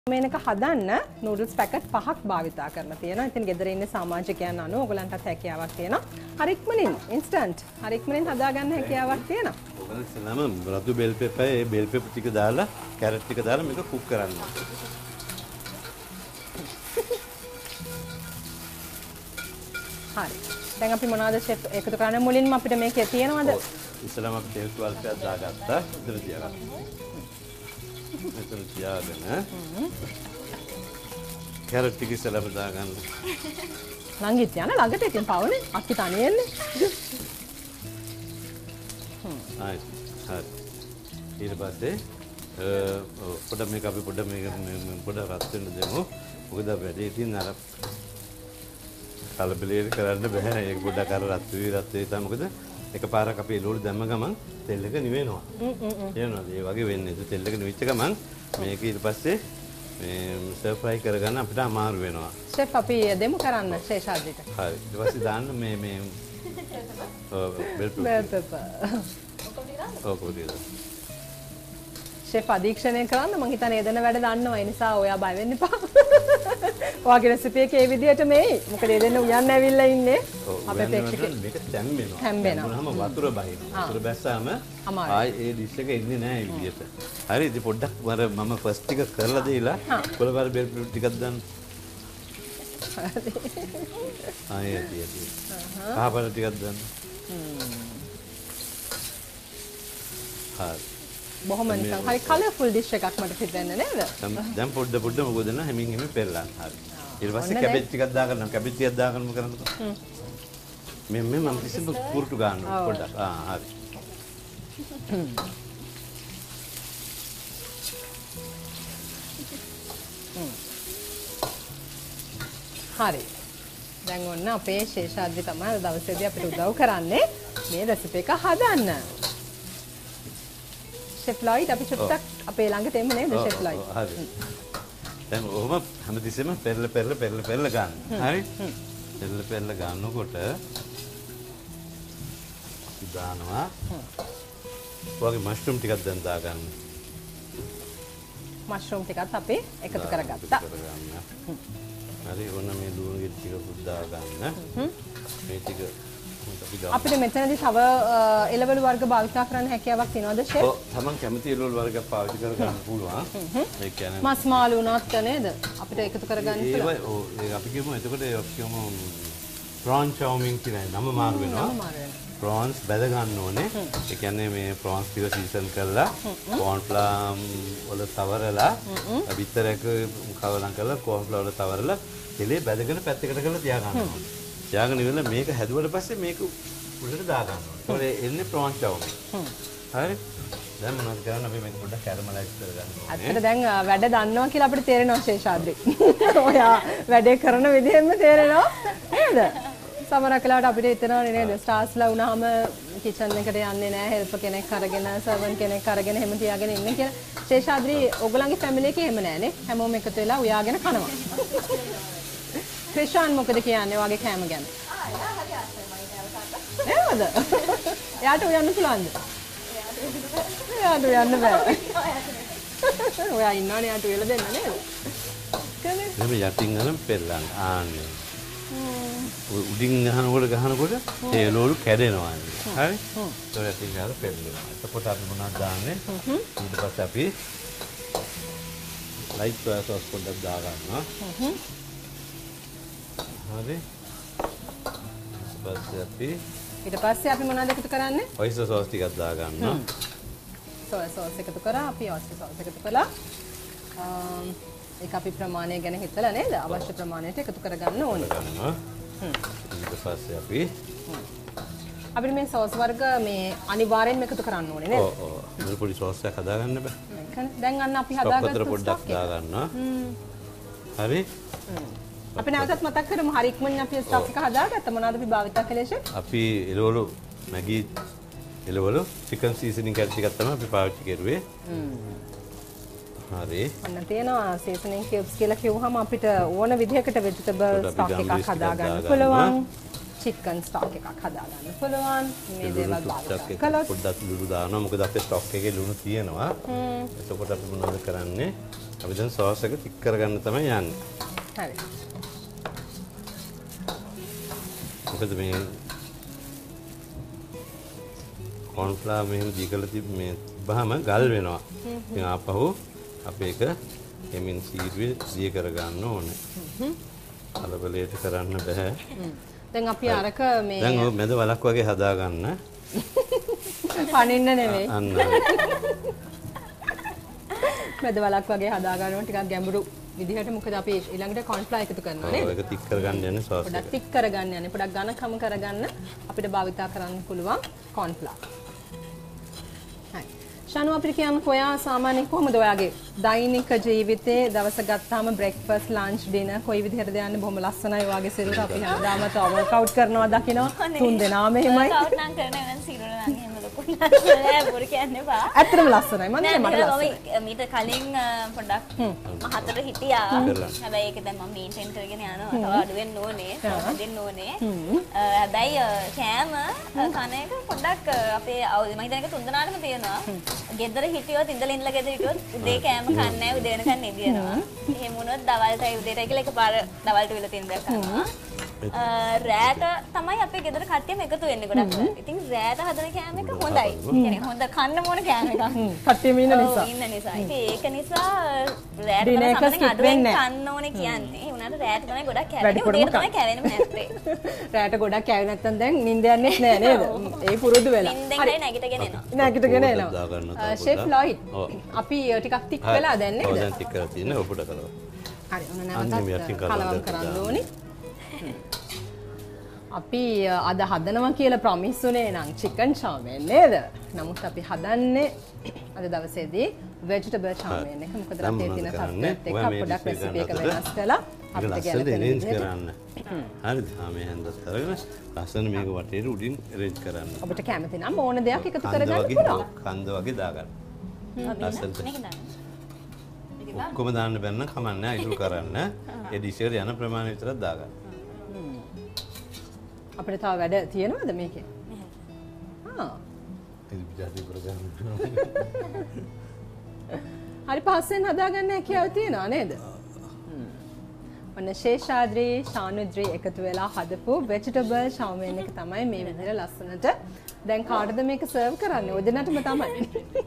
මේනක හදන්න noodles packet 5ක් භාවිතා කරලා තියෙනවා. ඉතින් ගෙදර ඉන්න සමාජිකයන් අනුව ඔයගලන්ටත් හැකියාවක් තියෙනවා. හරි ඉක්මනින් ඉන්ස්ටන්ට් හරි ඉක්මනින් හදා ගන්න හැකියාවක් තියෙනවා. ඔයගලන් ඉස්සෙල්ලාම රතු බෙල් පෙපර් ඒ බෙල් පෙපර් ටික දාලා කැරට් ටික දාලා මේක කුක් කරන්න. හරි. දැන් අපි මොනවද ෂෙෆ් එකතු කරන්න මුලින්ම අපිට මේකේ තියෙනවද? ඉස්සෙල්ලාම අපි තෙල් ස්වල්පයක් දාගත්තා. ඉතින් තියාගත්තා. මෙතන තියාගෙන කැරට් ටික ඉස්සෙල්ලාම දාගන්න. ළඟිට යන ළඟට ඉතින් පවනේ අක්කි තනියෙන්නේ. හරි. ඊට පස්සේ පොඩ මේක අපි පොඩ රත් වෙන්න දෙමු. මොකද වැඩි ඉතින් අර කලබලේ කරන්න බෑ. ඒක පොඩ්ඩක් අර රත් වෙයි තමයි. මොකද එකපාරක් අපි එළවලු දැම්ම ගමන් තෙල් එක නිවෙනවා. තේරෙනවද? ඒ වගේ වෙන්නේ. ඒ තෙල් එක නිවිච්ච ගමන් මේක ඊට පස්සේ මේ සර් ෆ්‍රයි කරගන්න අපිට අමාරු වෙනවා. ෂෙෆ් අපි දෙමු කරන්න ශේෂාද්‍රිට. හරි. ඊට පස්සේ දාන්න මේ බෙල් පෙපර්. ඔක්කොම ටික. ෂෙෆ් අධීක්ෂණය කරන්න මං හිතන්නේ එදෙන වැඩ දන්නවා. ඒ නිසා ඔයා බය වෙන්න එපා. ඔයාගේ රෙසිපි එක ඒ විදිහට මේයි. මොකද එදෙන උයන් ඇවිල්ලා ඉන්නේ. අපේ ප්‍රේක්ෂකෙක් මේක තැම්බෙනවා. තැම්බෙනවා. මොනවාම වතුර බහිනවා. වතුර බැස්සාම ආයි ඒ ඩිෂ් එක එන්නේ නැහැ මේ විදිහට. හරි ඉතින් පොඩ්ඩක් මම ෆස්ට් ටික කරලා දීලා කොළපාර බෙල් පෙපර් ටිකක් දාන්න. ආයි ඇති. කහපාර ටිකක් දාන්න. හරි. බොහොම නිකන් හරි කලර්ෆුල් ඩිෂ් එකක් මට හිතෙන්නේ නේද? දැන් පොඩ මොකද න හැමින් පෙරලන්න. හරි. ඊට පස්සේ කැබේජ් ටිකක් දාගන්න. කැබේජ් ටිකක් දාගන්න මොකද කරන්නේ? මම කිසිම පුරුටු ගන්නවා පොඩ්ඩක්. හරි. හරි. දැන් ඔන්න අපේ ශේෂාද්‍රි තමයි අද දවසේදී අපිට උදව් කරන්නේ මේ රෙසිපි එක හදන්න. ෂෙෆ් ලොයිඩ් අපි චුට්ටක් අපේ ළඟට එමු නේද ෂෙෆ් ලොයිඩ්? හරි. දැන් ඔහොම හැමතිස්සෙම පෙරල ගන්න. හරි? පෙරල ගන්නකොට දානවා. ඔයගේ මෂ්රූම් ටිකක් දැන් දාගන්න. මෂ්රූම් ටිකත් අපි එකතු කරගත්තා. හරි ඔන්න මේ ලුණු ගෙඩි ටික පුද්දා ගන්න. මේ ටික අපිට මෙතනදී තව එළවලු වර්ග භාවිතා කරන්න හැකියාවක් තියෙනවද ෂෙෆ්? ඔව් තමන් කැමති එළවලු වර්ග පාවිච්චි කරගන්න පුළුවන්. ඒ කියන්නේ මස් මාළු උනත් නේද? අපිට එකතු කරගන්න පුළුවන්. ඒක අපි කියමු එතකොට අපි කියමු prawn chow mein කියලා නම මාරු වෙනවා. prawns බැද ගන්න ඕනේ. ඒ කියන්නේ මේ prawns ටික සීසන් කරලා corn flour වල තවරලා බිත්තරයක කවලම් කරලා corn flour වල තවරලා තෙලේ බැදගෙන පැත්තකට කරලා තියා ගන්න ඕනේ. තියාගෙන ඉවරලා මේක හැදුවට පස්සේ මේක උඩට දා ගන්න ඕනේ. ඒකේ එන්නේ prawn chow mein. හරි? දැන් මොනවද කරන්නේ අපි මේක පොඩ්ඩක් කැරමලයිස් කරගන්න ඕනේ. අත්තට දැන් වැඩ දන්නවා කියලා අපිට තේරෙනවා ශේෂාද්‍රි. ඔයා වැඩේ කරන විදිහෙම තේරෙනවා නේද? සමහරක් වෙලාවට අපිට හිතෙනවා නේද ස්ටාර්ස්ලා වුණාම කිචන් එකට යන්නේ නැහැ හෙල්පර් කෙනෙක් අරගෙන සර්වන් කෙනෙක් අරගෙන එහෙම තියාගෙන ඉන්න කියලා. ශේෂාද්‍රි ඔයගලගේ ෆැමිලි එකේ එහෙම නැහනේ. හැමෝම එකතු වෙලා උයාගෙන කනවා. ක්‍රිෂාන් මොකද කියන්නේ ඔයාගේ කෑම ගැන? නේද? එයාට උයන්න පුළුවන්ද? එයාට උයන්න බෑ. ඔයා ඉන්නවනේ එයාට උයලා දෙන්න නේද? එහෙනම් යටින් අරන් පෙරලන්න. ආන්නේ. උඩින් ගහනකොට ඒ එළවලු කැඩෙනවා. හරි? ඒක යටින් ගහලා පෙරලනවා. එතකොට අපි මොනවද දාන්නේ? ඊට පස්සේ අපි ලයිට් සෝයා සෝස් පොඩ්ඩක් දා ගන්නවා. හරි. ඊට පස්සේ අපි මොනවද එකතු කරන්නේ? ඔයිස්ටර් සෝස් ටිකක් දා ගන්නවා. සෝයා සෝස් එකතු කරා අපි ඔයිස්ටර් සෝස් එකතු කළා. ඒක අපි ප්‍රමාණය ගැන හිතලා නේද? අවශ්‍ය ප්‍රමාණයට එකතු කරගන්න ඕනේ. ඊට පස්සේ අපිට මේ සෝස් වර්ග මේ අනිවාර්යෙන්ම එකතු කරන්න ඕනේ නේද? ඔව්. මේ පොඩි සෝස් එකක් හදාගන්න බෑ. දැන් අන්න අපි හදාගත්ත පොඩ්ඩක් දා ගන්නවා. හරි? අපි නැවතත් මතක් කරමු හරි ඉක්මනින් අපි ස්ටොක් එක හදාගත්ත මොනවද අපි භාවිතා කළේ ෂෙෆ්? අපි එළවලු මැගි එළවලු චිකන් සීසනින් කැට් ටිකක් තමයි අපි පාවිච්චි කරුවේ. හරි. අන්න තියෙනවා සීසනින් කියුබ්ස් කියලා කිව්වහම අපිට ඕන විදිහකට වෙජිටබල් ස්ටොක් එකක් හදාගන්න පුළුවන්. චිකන් ස්ටොක් එකක් හදාගන්න පුළුවන්. මේ දේවල් භාවිතා කළොත් පොඩ්ඩක් ලුණු දානවා. මොකද අපේ ස්ටොක් එකේ ලුණු තියෙනවා. එතකොට අපි මොනවද කරන්නේ? අපි දැන් සෝස් එක තික් කරගන්න තමයි යන්නේ. හරි. මොකද මේ කෝන්ෆ්ලවර් මෙහෙම දී කරලා මේ තිබ්බහම ගල් වෙනවා. ඉතින් ආපහු අපි ඒක එමින් සීරුවේ දී කරගන්න ඕනේ. කලබලයට කරන්න බෑ. දැන් අපි අරක මේ දැන් ඔය මැද වලක් වගේ හදාගන්න. පනින්න නෙවෙයි. අන්න. මැද වලක් වගේ හදා ගන්නවා ටිකක් ගැඹුරු විදිහට. මොකද අපි ඊළඟට කෝන්ෆ්ලවර් එකතු කරනවා නේද? ඔව් ඒක තික් කරගන්න යන්නේ සෝස් එක. පොඩක් තික් කරගන්න යන්නේ. පොඩක් ඝනකම කරගන්න අපිට භාවිතා කරන්න පුළුවන් කෝන්ෆ්ලවර්. හරි. ෂානු අපිට කියන්න කොයා සාමාන්‍යයෙන් කොහොමද ඔයාගේ දෛනික ජීවිතේ දවස ගත්තාම බ්‍රෙක්ෆාස්ට් ලන්ච් ඩිනර් කොයි විදිහටද යන්නේ? බොහොම ලස්සනයි ඔයාගේ සිරුර. අපි හැමදාම වර්ක්අවුට් කරනවා දකිනවා. තුන් දෙනාම එහෙමයි. වර්ක්අවුට් නම් කරන වෙන සිරුර නම් එහෙම ලොකු නෑ බොරු කියන්න එපා. ඇත්තටම ලස්සනයි. මම මට ලස්සනයි. මීට කලින් පොඩ්ඩක් මහතට හිටියා. හැබැයි ඒක දැන් මම මේන්ටේන් කරගෙන යනවා. තව අඩු වෙන්න ඕනේ. දෙන්න ඕනේ. හැබැයි කෑම කන එක පොඩ්ඩක් අපේ මම හිතන එක තුන් දෙනාටම තියෙනවා. ගෙදර හිටියොත් ඉඳලා ගෙදර හිටියොත් උදේ කෑම කන්නේ නැහැ උදේ වෙනකන් නිදිනවා. එහෙම වුණොත් දවල්ටයි උදේටයි කියලා එකපාර දවල්ට වෙලා තියෙන දේ කරනවා. රෑට තමයි අපේ ගෙදර කට්ටියම එකතු වෙන්නේ ගොඩක්. ඉතින් රෑට හදන කෑම එක හොඳයි. කියන්නේ හොඳ කන්න ඕන කෑම එකක්. කට්ටියම ඉන්න නිසා. ඉන්න නිසා. ඒක නිසා රෑට තමයි සමහරවිට අඩුවෙන් කන්න ඕනේ කියන්නේ. ඒ වුණාට රෑට තමයි ගොඩක් කෑවෙන්නේ. උදේට තමයි කෑවෙන්නේ නැත්තේ. රෑට ගොඩක් කෑවේ නැත්තම් දැන් නිින්ද යන්නේ නැහැ නේද? ඒ පුරුදු වෙලා. නිින්දෙන් නැගිටගෙන එනවා. නැගිටගෙන එනවා. ෂෙෆ් ලොයිඩ් අපි ටිකක් තික් වෙලා දැන් නේද? ඔව් දැන් තික් කරලා තියෙන ඔපුට කරලා. හරි ඔන්න නැවතත් කලවම් කරන්න ඕනේ. අපි අද හදනවා කියලා ප්‍රොමිස් උනේ නම් චිකන් චව්මෙන් නේද? නමුත් අපි හදන්නේ අද දවසේදී vegetable චව්මෙන් එක. මොකද රටේ තියෙන තත්ත්වයට එක්ක පොඩක් රෙසිපි එක වෙනස් කළා. අපිට ගැලපෙන විදිහට කරන්න. හරිද? මේ හැන්දත් අරගෙන ලස්සන මේක වටේට උඩින් arrange කරන්න. ඔබට කැමති නම් ඕන දෙයක් එකතු කරගන්න පුළුවන්. කන්ද වගේ දාගන්න. ලස්සනට. ඔක්කොම දාන්න බැන්න කමන්නේ ඉතුරු කරන්න. ඒ ඩිෂ් එකට යන ප්‍රමාණය විතරක් දාගන්න. අපිට තව වැඩ තියෙනවද මේකේ? හරි පස්සෙන් හදාගන්න හැකියාව තියෙනවා නේද? ඔන්න ශේෂාද්‍රී ශානුද්‍රී එකතු වෙලා හදපු vegetable chow-mein එක තමයි මේ විදිහට ලස්සනට. දැන් කාටද මේක සර්ව් කරන්නේ? ඔය දෙන්නටම තමයි. හරි.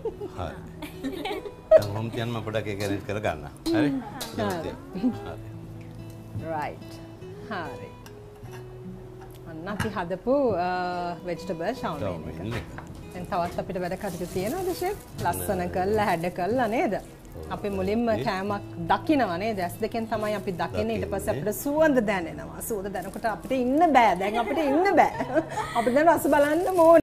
දැන් මොම් තියන්න පොඩක් ඒක arrange කරගන්න. හරි? හරි. right. හරි. අපි හදපු vegetable chow-mein එක. දැන් තවත් අපිට වැඩ කටයුතු තියෙනවද ෂෙෆ්? ලස්සන කළා හැඩ කළා නේද? අපි මුලින්ම කෑමක් දකිනවා නේද? ඇස් දෙකෙන් තමයි අපි දකින්නේ. ඊට පස්සේ අපිට සුවඳ දැනෙනවා. සුවඳ දැනකොට අපිට ඉන්න බෑ. දැන් අපිට ඉන්න බෑ. අපිට දැන් රස බලන්න ඕනේ.